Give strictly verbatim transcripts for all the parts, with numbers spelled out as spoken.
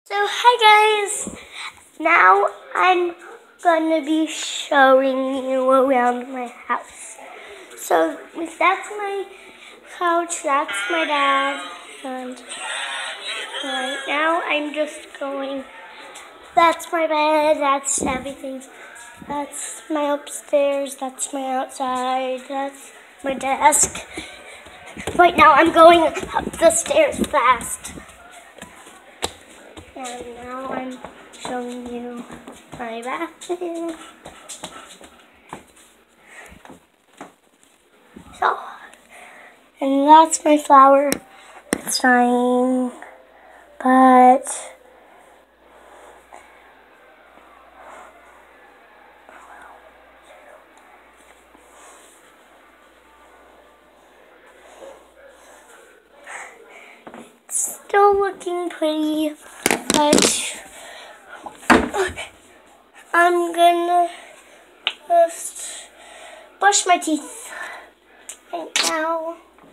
So hi guys, now I'm gonna be showing you around my house. So that's my couch, that's my dad, and right now I'm just going, that's my bed, that's everything. That's my upstairs, that's my outside, that's my desk. Right now I'm going up the stairs fast. And now I'm showing you my bathroom. So, and that's my flower. It's dying, but it's still looking pretty, but I'm gonna just brush my teeth right now.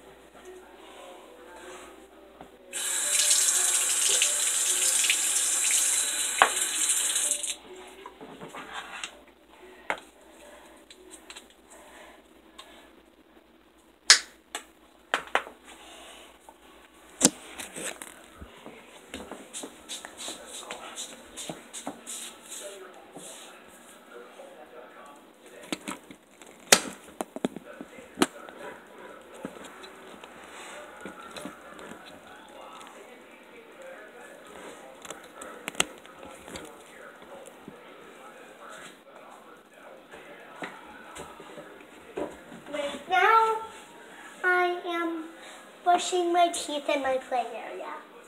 Right now, I am brushing my teeth in my play area.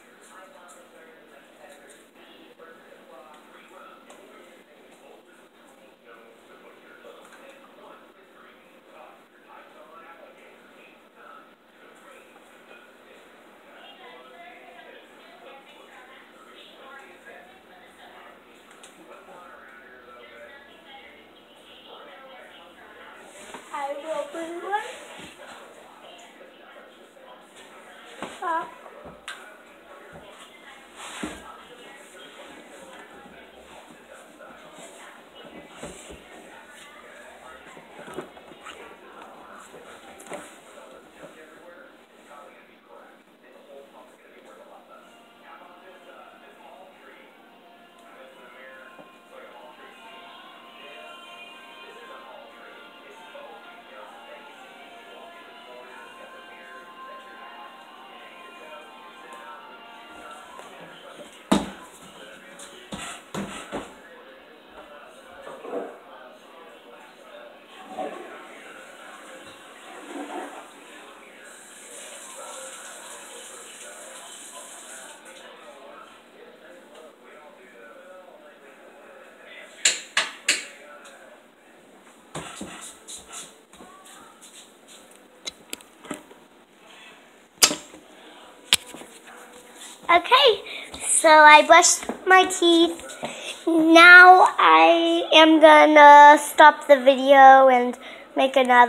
I will bring one up. Okay, so I brushed my teeth. Now I am gonna stop the video and make another.